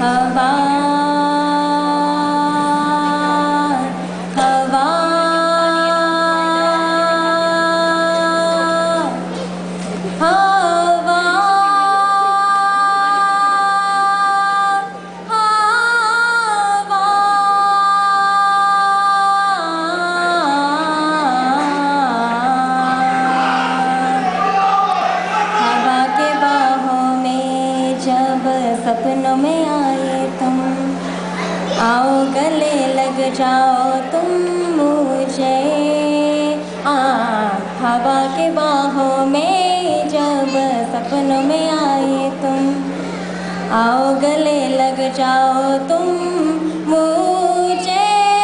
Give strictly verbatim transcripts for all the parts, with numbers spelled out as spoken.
हवा हवा हवा सपनों में आए तुम, आओ गले लग जाओ तुम मुझे। आ हवा के बाहों में जब सपनों में आए तुम, आओ गले लग जाओ तुम मुझे।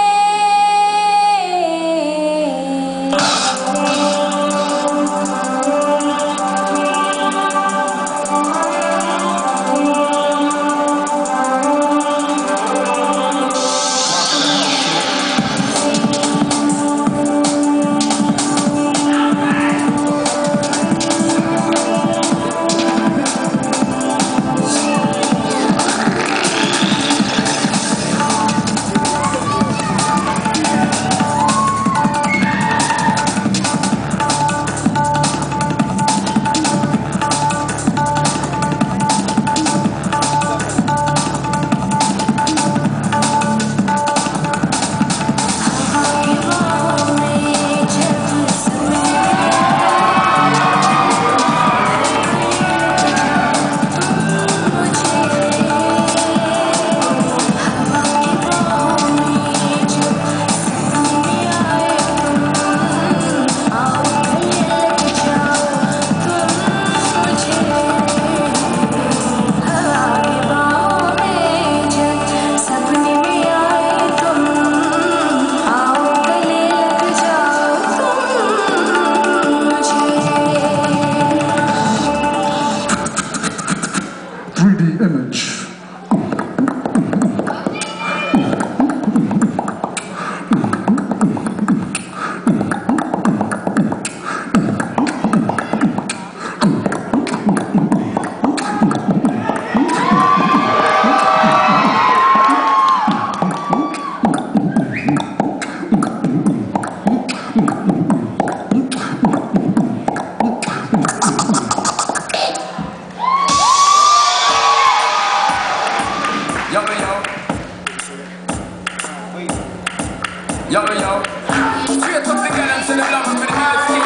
Yo, yo, straight up the girl and send them love for the high skin.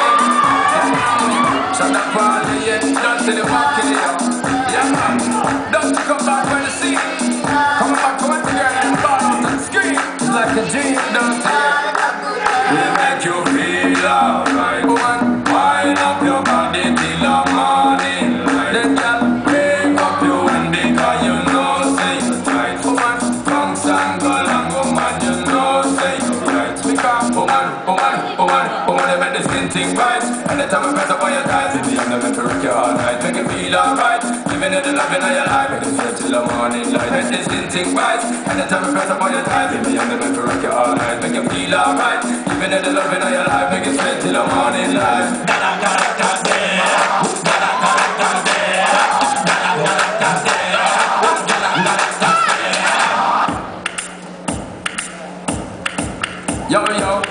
Shut up all the yeah, done to the back in the yo. Yeah man, don't you come back when you see it. Come back to what the girl and ball out and scream. It's like a dream, don't you? We'll make you feel alright. Go on, wind up your body till the morning light. Then girl, wake up you and because you know say you're right. Come on, bounce and go long, woman, you know say you're right. Because woman, woman, woman, woman, they make this skin thing right. And the time I press up on your thighs, if you're never to rock you all night, make you feel alright. Living in the loving of your life, make you sweat till the morning light. Make this skin thing right. And the time I press up on your thighs, if you're never to rock you all night, make you feel alright. Living in the loving of your life, make you sweat till the morning light. Yo, yo.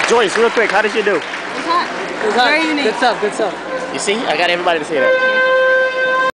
Joyce, real quick, how did you do? It's hot. It was hot. Very unique. Good stuff, good stuff. You see, I got everybody to say that.